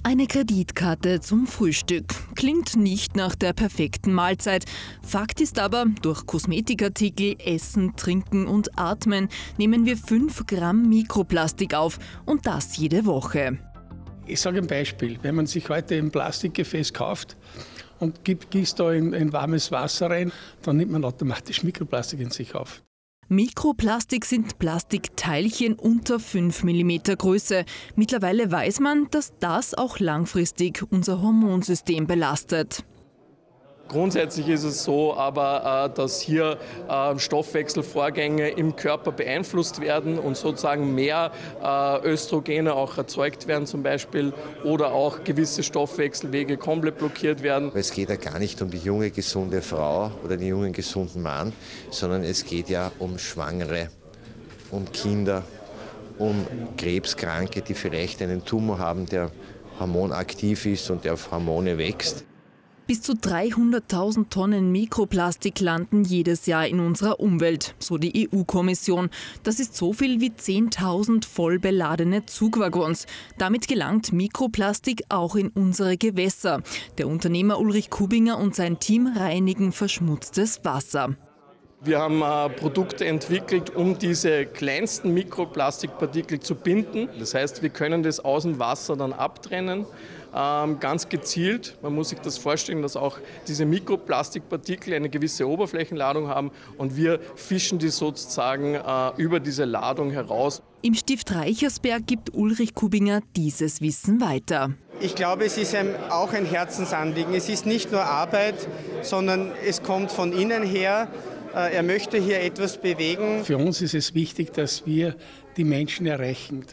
Eine Kreditkarte zum Frühstück. Klingt nicht nach der perfekten Mahlzeit. Fakt ist aber, durch Kosmetikartikel, Essen, Trinken und Atmen nehmen wir 5 Gramm Mikroplastik auf. Und das jede Woche. Ich sage ein Beispiel. Wenn man sich heute ein Plastikgefäß kauft und gießt da in warmes Wasser rein, dann nimmt man automatisch Mikroplastik in sich auf. Mikroplastik sind Plastikteilchen unter 5 mm Größe. Mittlerweile weiß man, dass das auch langfristig unser Hormonsystem belastet. Grundsätzlich ist es so, aber dass hier Stoffwechselvorgänge im Körper beeinflusst werden und sozusagen mehr Östrogene auch erzeugt werden zum Beispiel oder auch gewisse Stoffwechselwege komplett blockiert werden. Es geht ja gar nicht um die junge, gesunde Frau oder den jungen, gesunden Mann, sondern es geht ja um Schwangere, um Kinder, um Krebskranke, die vielleicht einen Tumor haben, der hormonaktiv ist und der auf Hormone wächst. Bis zu 300.000 Tonnen Mikroplastik landen jedes Jahr in unserer Umwelt, so die EU-Kommission. Das ist so viel wie 10.000 voll beladene Zugwaggons. Damit gelangt Mikroplastik auch in unsere Gewässer. Der Unternehmer Ulrich Kubinger und sein Team reinigen verschmutztes Wasser. Wir haben Produkte entwickelt, um diese kleinsten Mikroplastikpartikel zu binden. Das heißt, wir können das aus dem Wasser dann abtrennen, ganz gezielt. Man muss sich das vorstellen, dass auch diese Mikroplastikpartikel eine gewisse Oberflächenladung haben und wir fischen die sozusagen über diese Ladung heraus. Im Stift Reichersberg gibt Ulrich Kubinger dieses Wissen weiter. Ich glaube, es ist auch ein Herzensanliegen. Es ist nicht nur Arbeit, sondern es kommt von innen her. Er möchte hier etwas bewegen. Für uns ist es wichtig, dass wir die Menschen erreichen,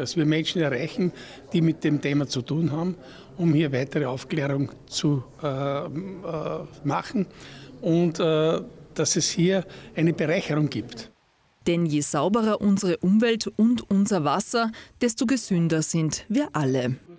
die mit dem Thema zu tun haben, um hier weitere Aufklärung zu machen und dass es hier eine Bereicherung gibt. Denn je sauberer unsere Umwelt und unser Wasser, desto gesünder sind wir alle.